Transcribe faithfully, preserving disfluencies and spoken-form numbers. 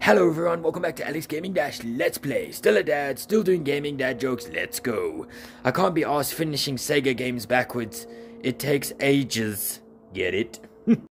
Hello everyone, welcome back to Alex Gaming Dash Let's Play. Still a dad, still doing gaming dad jokes, let's go. I can't be arsed finishing Sega games backwards. It takes ages. Get it?